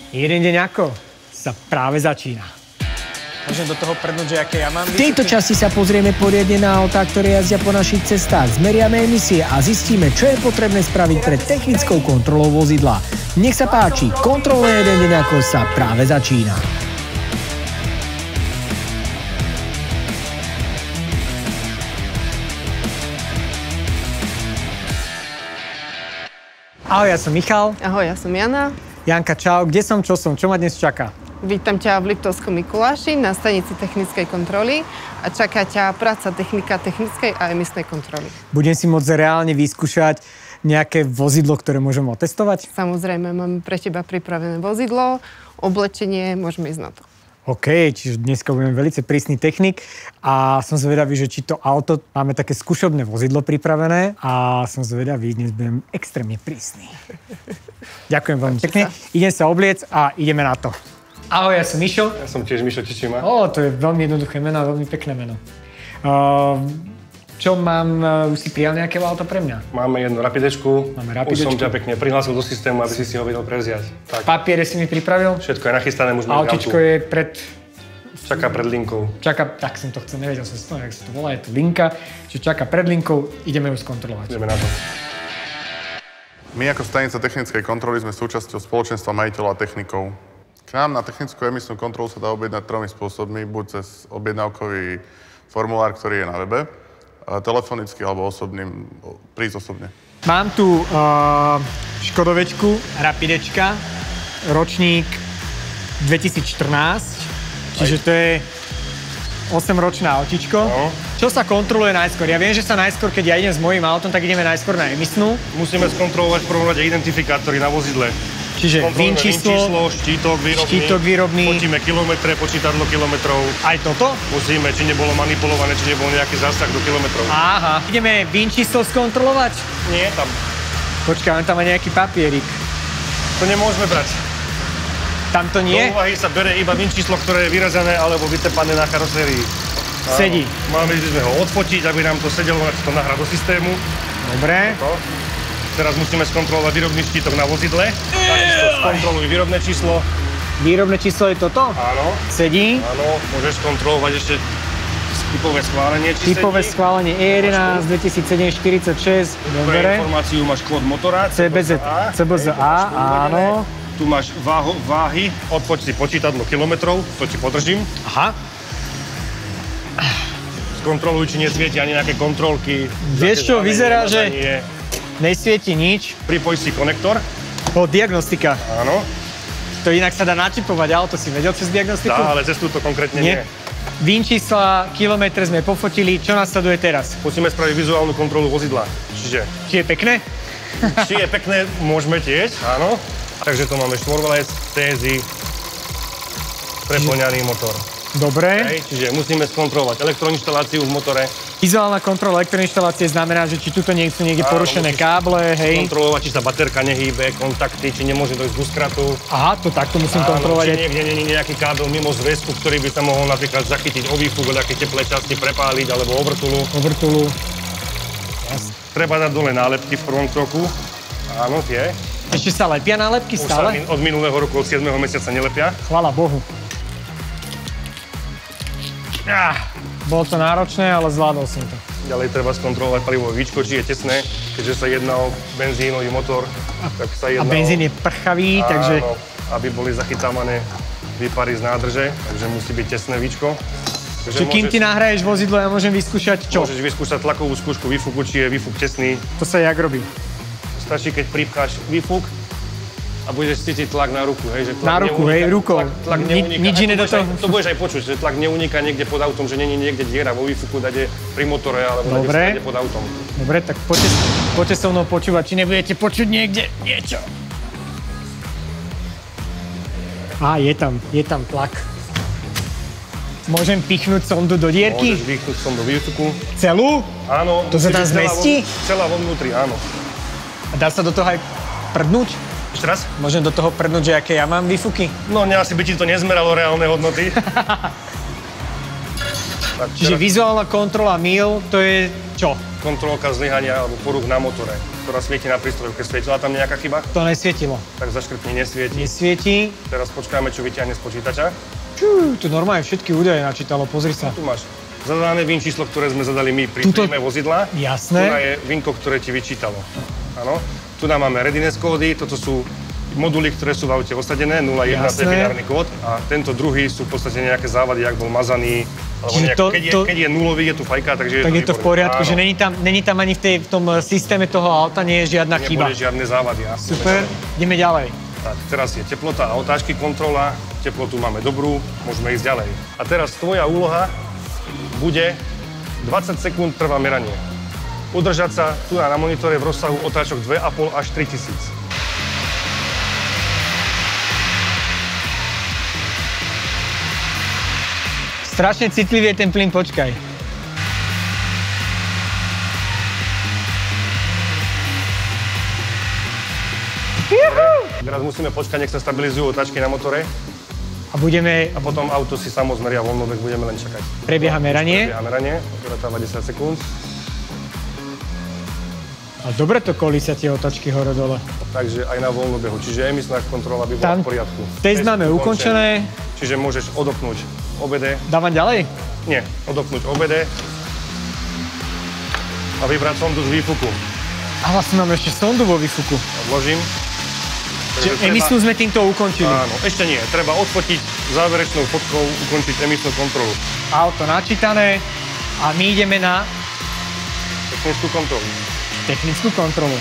Jeden deň ako sa práve začína. Môžem do toho prdnúť, že aké ja mám V tejto časti sa pozrieme poriadne na autá, ktoré jazdia po našich cestách, zmeriame emisie a zistíme, čo je potrebné spraviť pred technickou kontrolou vozidla. Nech sa páči, kontrolné jeden deň ako sa práve začína. Ahoj, ja som Michal. Ahoj, ja som Jana. Janka, čau. Kde som, čo som? Čo ma dnes čaká? Vítam ťa v Liptovskom Mikuláši na stanici technickej kontroly a čaká ťa práca technika technickej a emisnej kontroly. Budem si môcť reálne vyskúšať nejaké vozidlo, ktoré môžem otestovať? Samozrejme, máme pre teba pripravené vozidlo, oblečenie, môžeme ísť na to. OK, čiže dneska budeme veľmi prísny technik a som zvedavý, že či to auto, máme také skúšobné vozidlo pripravené a som zvedavý, dnes budem extrémne prísny. Ďakujem veľmi pekne. Idem sa obliec a ideme na to. Ahoj, ja som Mišo. Ja som tiež Mišo, teším ma. To je veľmi jednoduché meno a veľmi pekné meno. Čo mám, už si prijal nejaké auto pre mňa? Máme jednu rapidečku. Už som ťa pekne prihlásil do systému, aby si ho vedel prevziať. Tak. Papiere si mi pripravil? Všetko je nachystané, môžeme ísť. Autičko je pred... Čaká pred linkou. Tak som to chcel, nevedel som si to, jak sa to volá, je to linka. Čiže čaká pred linkou, ideme ju skontrolovať. Ideme na to. My ako stanica technickej kontroly sme súčasťou spoločenstva majiteľov a technikov. K nám na technickú emisnú kontrolu sa dá objednať 3 spôsobmi, buď cez objednávkový formulár, ktorý je na webe, telefonicky alebo prísť osobne. Mám tu Škodovečku, rapidečka, ročník 2014, čiže to je 8-ročné autičko. No. Čo sa kontroluje najskôr? Ja viem, že sa najskôr, keď ja idem s mojím autom, tak ideme najskôr na emisnú. Musíme skontrolovať v prvom rade identifikátory na vozidle. Čiže VIN číslo, štítok výrobný. Potíme kilometre, počítadlo kilometrov. Aj toto? Musíme, či nebolo manipulované, či nebol nejaký zásah do kilometrov. Aha. Ideme VIN číslo skontrolovať? Nie, tam. Počkaj, on tam má nejaký papierik. To nemôžeme brať. Tam to nie? Do úvahy sa bere iba VIN číslo, ktoré je vyrezané alebo vytepané na karosérii. Sedí. Máme by sme ho odfotiť, aby nám to sedelo, ak to nahrá do systému. Dobre. Teraz musíme skontrolovať výrobný štítok na vozidle. Takisto skontroluj výrobné číslo. Výrobné číslo je toto? Áno. Sedí? Áno, môžeš kontrolovať ešte typové schválenie, či typové sedí. schválenie E11 2007-46. Dobre. Informáciu máš kód motora. CBZA, áno. Tu máš váhy, odfoť si počítadlo kilometrov, to ti podržím. Aha. Skontroluj, či nesvietia ani nejaké kontrolky. Vieš čo, vyzerá, že nesvieti nič. Pripoj si konektor. Diagnostika. Áno. To inak sa dá načipovať auto, si vedel cez diagnostiku? Dá, ale cez túto konkrétne nie. VIN čísla, kilometre sme pofotili, čo nasleduje teraz? Musíme spraviť vizuálnu kontrolu vozidla. Či je pekné? Či je pekné, môžeme tiež, áno. Takže to máme štvorvalec, tézy, preplňaný motor. Dobre. Čiže musíme skontrolovať elektroinštaláciu v motore. Vizuálna kontrola elektroinštalácie znamená, že či tuto nie sú niekde porušené káble, hej. Kontrolovať, či sa baterka nehýbe, kontakty, či nemôže dojsť k úskratu. Aha, to takto musím kontrolovať. Či niekde nie je nejaký kábel mimo zväzku, ktorý by sa mohol napríklad zachytiť o výfuk, o nejaké teplé časti prepáliť alebo o vrtulu. Treba dať dole nálepky v prvom kroku. Áno, tie. Ešte sa lepia nálepky stále? Od minulého roku, od 7. mesiaca nelepia. Chvála Bohu. Bolo to náročné, ale zvládol som to. Ďalej treba skontrolovať palivové víčko, či je tesné, keďže sa jedná o benzínový motor. Tak sa jedná a benzín je prchavý, takže... Áno, aby boli zachytávané výpary z nádrže, takže musí byť tesné víčko. Čiže kým ty nahraješ vozidlo, ja môžem vyskúšať čo? Môžeš vyskúšať tlakovú skúšku výfuku, či je výfuk tesný. To sa jak robí? Stačí, keď pripcháš výfuk a budeš cítiť tlak na ruku, hej, že tlak na ruku, hej, rukou. Tlak neuniká. Nič iné do toho. To budeš aj počuť, že tlak neuniká niekde pod autom, že nie je niekde diera vo výfuku, dade pri motore alebo niekde pod autom. Dobre, tak poďte so mnou počúvať, či nebudete počuť niekde niečo. Je tam tlak. Môžem pichnúť sondu do dierky? Môžeš pichnúť sondu do výfuku. Celú? Áno. To sa tam zmestí? Celá vo vnútri, áno. A dá sa do toho aj prdnúť? Ešte raz? Môžem do toho prdnúť, že aké ja mám výfuky? No, asi by ti to nezmeralo reálne hodnoty. Čiže vizuálna kontrola míl, to je čo? kontrolka zlyhania alebo poruch na motore, ktorá svieti na prístroju. Keď svietila tam nejaká chyba, To nesvietilo. tak zaškrtni nesvieti. Nesvieti. Teraz počkáme, čo vyťahne z počítača. Tu normálne všetky údaje načítalo, pozri sa. Tu máš zadané VIN číslo, ktoré sme zadali my pri príjme vozidla. Jasné. Tu je VINko, ktoré ti vyčítalo. Áno. Tu nám máme readiness kódy, toto sú moduly, ktoré sú v aute osadené, 01 Jasné. binárny kód a tento druhý sú v podstate nejaké závady, ak bol mazaný, alebo Čiže keď je nulový, je tu fajka, takže Tak je to v poriadku, Áno. že není tam ani v tom systéme toho auta nie je žiadna chyba. Neboli žiadne závady. Super, ideme ďalej. Tak, teraz je teplota a otáčky kontrola, teplotu máme dobrú, môžeme ísť ďalej. A teraz tvoja úloha bude 20 sekúnd trvá meranie. Udržať sa tu na monitore v rozsahu otáčok 2,5 až 3000. Strašne citlivý je ten plyn, počkaj. Teraz musíme počkať, nech sa stabilizujú otáčky na motore A budeme, a potom auto si samo zmeria voľnovek, budeme len čakať. prebieha meranie. Prebieha meranie, operátor má 10 sekúnd. A dobre to kolísa tie otačky hore-dole. Takže aj na voľnobehu, čiže emisná kontrola by bola Tam v poriadku. test máme ukončené. Čiže môžeš odopnúť OBD. Dávam ďalej? Nie, odopnúť OBD a vybrať sondu z výfuku. A vlastne máme ešte sondu vo výfuku. Odložím. Čiže emisnú sme týmto ukončili. Áno, ešte nie. Treba odfotiť záverečnou fotkou, ukončiť emisnú kontrolu. Auto načítané a my ideme na Technickú kontrolu. technickú kontrolu.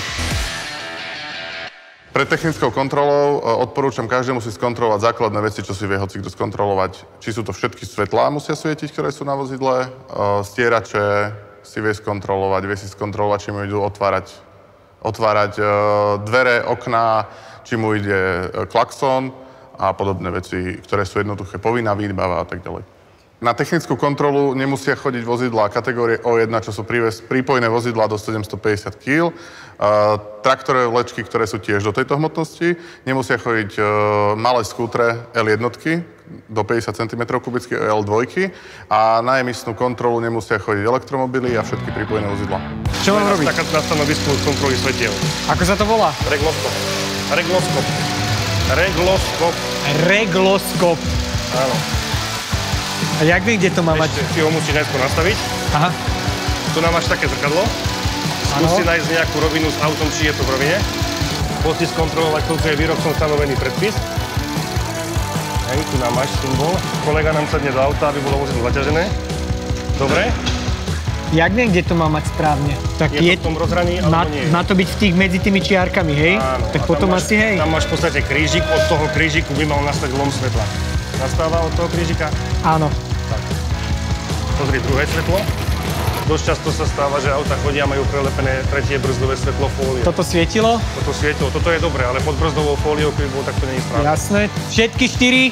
Pred technickou kontrolou odporúčam každému si skontrolovať základné veci, čo si vie hocikto skontrolovať. Či sú to všetky svetlá musia svietiť, ktoré sú na vozidle, stierače si vie skontrolovať, vie si skontrolovať, či mu idú otvárať dvere, okná, či mu ide klakson a podobné veci, ktoré sú jednoduché, povinná výbava a tak ďalej. Na technickú kontrolu nemusia chodiť vozidlá kategórie O1, čo sú prípojné vozidlá do 750 kg. Traktorové vlečky, ktoré sú tiež do tejto hmotnosti. Nemusia chodiť malé skútre L1 do 50 cm3 L2. A na emisnú kontrolu nemusia chodiť elektromobily a všetky prípojené vozidlá. Čo mám robiť? Na stanovisku kontroly svetiel. Ako sa to volá? Regloskop. Regloskop. Regloskop. Regloskop. Áno. A jak viem, kde to má mať? Ešte si ho musíš najskôr nastaviť. Aha. Tu nám máš také zrkadlo. Skús si nájsť nejakú rovinu s autom, či je to v rovine. Poď si skontrolovať, koľko je výrobcom stanovený predpis. Hej, tu nám máš symbol. Kolega nám sadne do auta, aby bolo vozidlo zaťažené. Dobre. Jak viem, kde to má mať správne? Tak Je to v tom rozhraní, alebo nie? Má to byť medzi tými čiarkami, hej? Áno. Tak A potom tam máš, asi hej. Tam máš v podstate krížik, od toho krížiku by mal nastať lom svetla. Nastáva od toho krížika? Áno. Tak. Pozri druhé svetlo. Dosť často sa stáva, že auta chodia a majú prelepené tretie brzdové svetlo fóliou. Toto svietilo? Toto svietilo, toto je dobré, ale pod brzdovou fóliou, keby bolo, tak to nie je správne. Jasné. Všetky 4.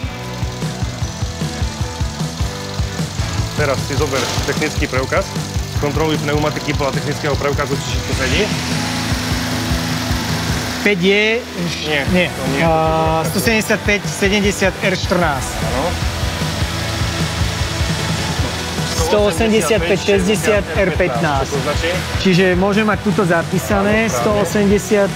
Teraz si zober technický preukaz, skontroluj pneumatiky podľa technického preukazu, či všetko sedí. 5 je... Nie, to nie. 175 70 R14. Áno. 185 60 R15. Čo to značí? Čiže môžem mať tuto zapísané. Áno, 180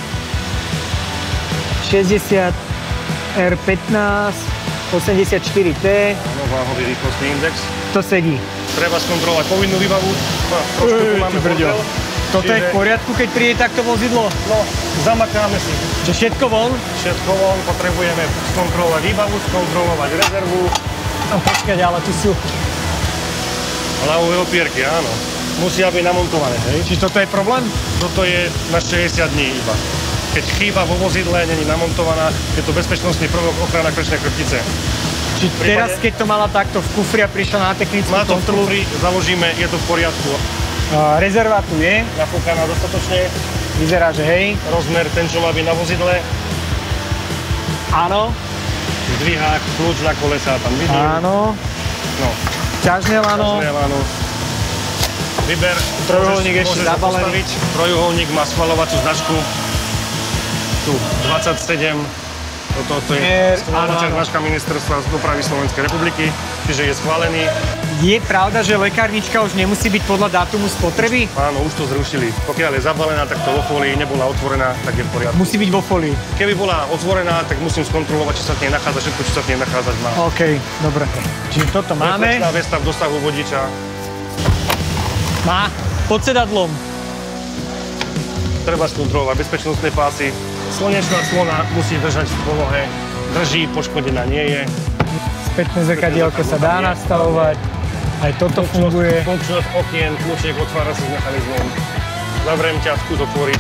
60 R15 84T. Áno, váhový rýchlostný index. To sedí. Treba skontrolovať povinnú výbavu. No, trošku tu máme bordel. Toto je v poriadku, keď príde takto vozidlo? No, zamakáme si. Že všetko von? Všetko von, potrebujeme skontrolovať výbavu, skontrolovať rezervu. No počkať, ale tu sú... Hlavové opierky, áno. Musia byť namontované, hej? Čiže toto je problém? Toto je na 60 dní iba. Keď chýba vo vozidle, není namontovaná, je to bezpečnostný prvok ochrana krčnej chrbtice. Čiže teraz, keď to mala takto v kufri a prišla na technickú Má to v kontrolu... kufri, založíme, je to v poriadku. Rezerva tu je, Nafúkaná dostatočne, vyzerá, že hej. rozmer ten, čo má byť na vozidle, Áno, zdvihák, kľúč na kolesa tam vidím. áno. No, Ťažňel, áno. áno. Vyber, Trojuholník ešte môžeš ho zabalený. postaviť. Trojuholník má schvaľovaciu značku. Tu 27. Toto je schvaľovacia áno. značka Ministerstva dopravy Slovenskej republiky, čiže je schválený. Je pravda, že lekárnička už nemusí byť podľa dátumu spotreby? Áno, už to zrušili. Pokiaľ je zabalená takto vo folii, nebola otvorená, tak je v poriadku. Musí byť vo folii. Keby bola otvorená, tak musím skontrolovať, či sa v nej nachádza všetko, čo sa v nej nachádzať má. OK, dobre. Čiže toto máme. Reflexná vesta v dosahu vodiča. Má pod sedadlom. Treba skontrolovať bezpečnostné pásy. Slnečná clona musí držať v polohe. Drží, poškodená nie je. Spätné zrkadielko sa dá nastavovať. Aj toto funguje. Funkčnosť okien, kľúček otvára sa s mechanizmom. Zavriem ťa, skús otvoriť.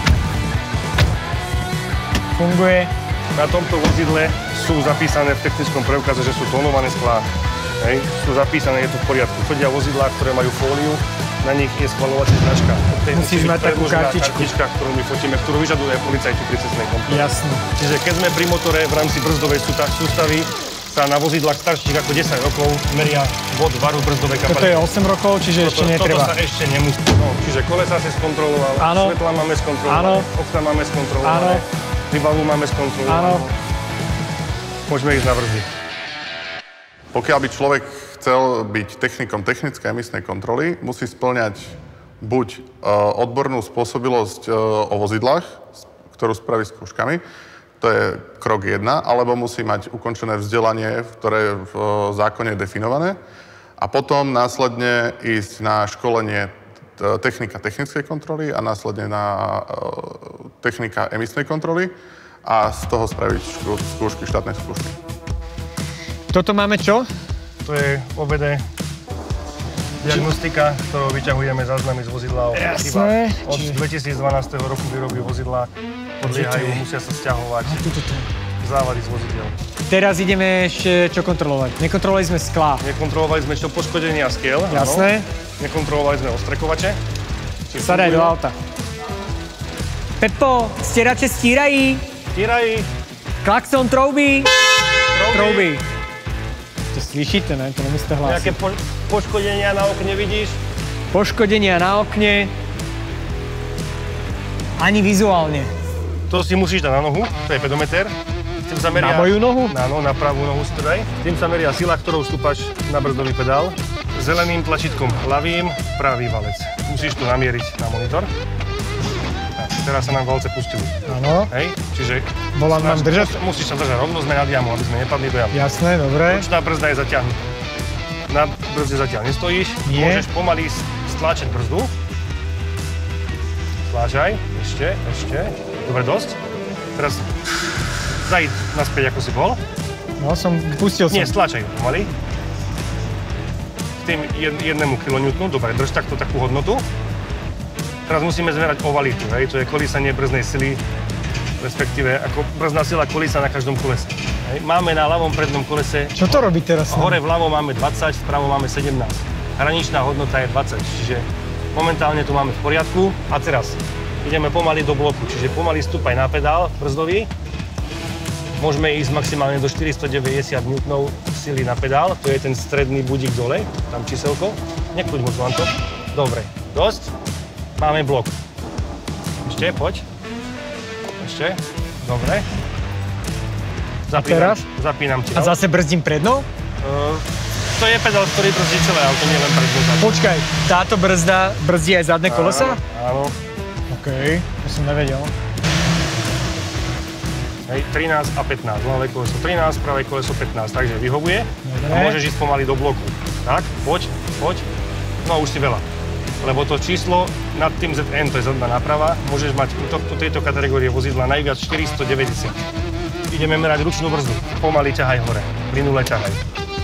Funguje. Na tomto vozidle sú zapísané v technickom preukaze, že sú tónované sklá. Hej, sú zapísané, je to v poriadku. Chodia vozidlá, ktoré majú fóliu, na nich je schvaľovacia značka. Musíš mať takú kartičku. Kartička, ktorú my fotíme, ktorú vyžadujú aj policajti pri cestnej kontrole. Jasné. Čiže keď sme pri motore v rámci brzdovej sústavy, sa na vozidlách starších ako 10 rokov meria bod varu brzdovej kapaliny. Toto je 8 rokov, čiže ešte netreba. Toto sa ešte nemusí. No, čiže kolesa si skontroloval, svetla máme skontrolované, okna máme skontrolované, výbavu máme skontrolované. Môžeme ísť na brzdy. Pokiaľ by človek chcel byť technikom technickej emisnej kontroly, musí spĺňať buď odbornú spôsobilosť o vozidlách, ktorú spraví skúškami, to je krok 1, alebo musí mať ukončené vzdelanie, ktoré je v zákone definované, a potom následne ísť na školenie technika technickej kontroly a následne na technika emisnej kontroly a z toho spraviť skúšky, štátne skúšky. Toto máme čo? To je OBD diagnostika, ktorou vyťahujeme záznamy z vozidla. Jasné. Od 2012 roku výroby vozidla podliehajú, musia sa sťahovať závady z vozidel. Teraz ideme ešte čo kontrolovať? Nekontrolovali sme sklá. Nekontrolovali sme čo poškodenia skiel. Jasné. Áno. Nekontrolovali sme ostrekovače. Sadaj do auta. Pepo, stierače stírají. Stírají. Klaxon troubí. Troubí. To slyšíte, ne? To nemusíte hlásiť. Nejaké poškodenia na okne vidíš? Poškodenia na okne. Ani vizuálne. To si musíš dať na nohu, to je pedometer. Na moju nohu? Áno, na pravú nohu si to daj. Tým sa meria sila, ktorou stúpaš na brzdový pedál. Zeleným tlačítkom ľavým, pravý valec. Musíš to namieriť na monitor. Teraz sa nám valce pustili. Áno. Hej, čiže... Volám mám držať? Musíš sa držať rovno, sme nad jamu, aby sme nepadli do jamu. Jasné, dobre. Ručná brzda je zatiahnutá. Na brzde zatiaľ nestojíš. Nie. Môžeš pomaly stláčať brzdu. Stláčaj, ešte. Dobre, dosť. Teraz zajíď naspäť, ako si bol. No, pustil som. Nie, stláčaj pomaly. K tým 1 kN, dobre, drž takto takú hodnotu. Teraz musíme zmerať ovalitu, hej, to je kolísanie brzdnej sily, respektíve ako brzdná sila kolísa na každom kolese. Hej. Máme na ľavom prednom kolese... Čo to robí teraz? Hore vľavo máme 20, vpravo máme 17. Hraničná hodnota je 20, čiže momentálne to máme v poriadku. A teraz ideme pomaly do bloku, čiže pomaly stúpaj na pedál brzdový. Môžeme ísť maximálne do 490 N sily na pedál, to je ten stredný budík dole, tam číselko. Nekľuď moc vám to. Dobre, dosť. Máme blok. Ešte, poď. Ešte, dobre. Zapínam ti. A zase brzdím prednou? To je pedál, ktorý brzdí celé auto, nie len prednú. Počkaj, táto brzda brzdí aj zadné kolesa? Áno. OK, to som nevedel. Hej, 13 a 15, ľavé koleso 13, pravé koleso 15, takže vyhovuje. Dobre. A môžeš ísť pomaly do bloku. Tak, poď. No už si veľa. Lebo to číslo nad tým ZN, to je zadná náprava, môžeš mať u tejto kategórie vozidla najviac 490. Ideme merať ručnú brzdu. Pomaly ťahaj hore. Plynule ťahaj.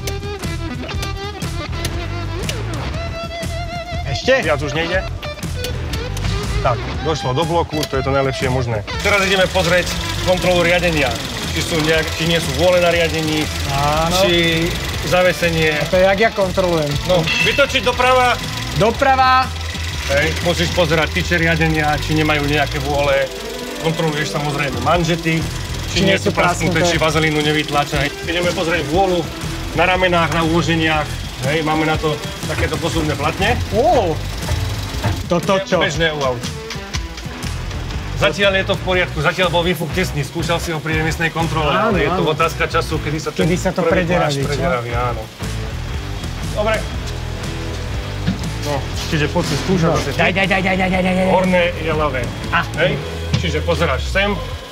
Ešte? Viac už nejde? Tak, došlo do bloku, to je to najlepšie možné. Teraz ideme pozrieť kontrolu riadenia. Či nie sú vôle na riadení, či zavesenie. A to je, jak ja kontrolujem. No, vytočiť doprava. Doprava. Hej, musíš pozerať tyče riadenia, či nemajú nejaké vôle. Kontroluješ samozrejme manžety, či nie sú prasknuté, či vazelínu nevytláča. Ideme pozrieť vôľu na ramenách, na úloženiach. Hej, máme na to takéto posuvné platne. Toto čo? Bežné u aut. Zatiaľ je to v poriadku, zatiaľ bol výfuk tesný, skúšal si ho pri emisnej kontrole, ale je to otázka času, kedy sa to prederaví, áno. Dobre, No, čiže poď si skúšať zase. Daj. Horné je ľavé. Hej? Čiže pozeráš sem.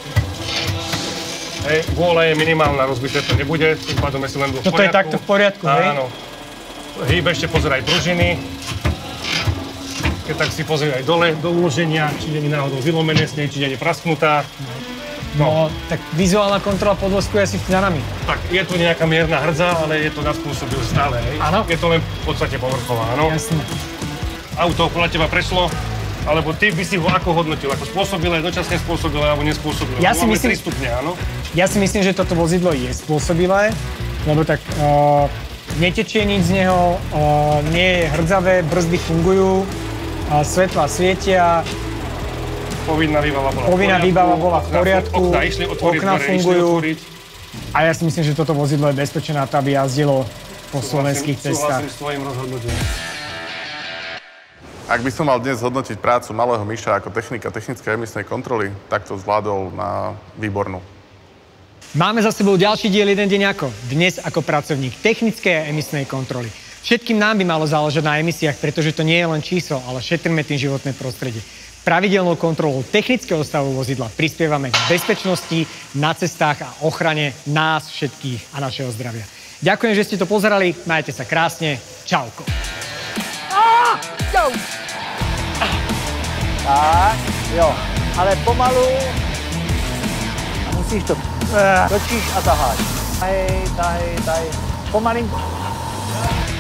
Hej, vôľa je minimálna, rozbité to nebude, tým pádom si len v poriadku. Toto je takto v poriadku, hej? Áno. Hýb ešte pozeraj pružiny. Keď tak si pozeraj dole, do uloženia, či nie je náhodou vylomené s nej, či nie je prasknutá. No, tak vizuálna kontrola podvozku je asi za nami. Tak, je tu nejaká mierna hrdza, ale je to na spôsob už stále, hej? Áno. Je to len v podstate povrchová, áno? Jasné. Auto podľa teba prešlo, alebo ty by si ho ako hodnotil? Ako spôsobilé, dočasne spôsobilé, alebo nespôsobilé? Ja si myslím, 3 stupne, áno? Ja si myslím, že toto vozidlo je spôsobilé, lebo tak netečie nič z neho, nie je hrdzavé, brzdy fungujú, svetlá svietia. Povinná výbava bola v poriadku, Okná išli otvoriť, okná dvere fungujú. išli otvoriť. A ja si myslím, že toto vozidlo je bezpečné na to, aby jazdilo po slovenských cestách. Súhlasím s tvojím rozhodnutím. Ak by som mal dnes zhodnotiť prácu malého Miša ako technika technickej emisnej kontroly, tak to zvládol na výbornú. Máme za sebou ďalší diel Jeden deň ako. Dnes ako pracovník technickej a emisnej kontroly. Všetkým nám by malo záležať na emisiách, pretože to nie je len číslo, ale šetríme tým životné prostredie. Pravidelnou kontrolou technického stavu vozidla prispievame k bezpečnosti na cestách a ochrane nás všetkých a našeho zdravia. Ďakujem, že ste to pozerali, majte sa krásne, čauko. Tak, jo, ale pomalu a musíš to točíš a taháš. Daj, pomalinko.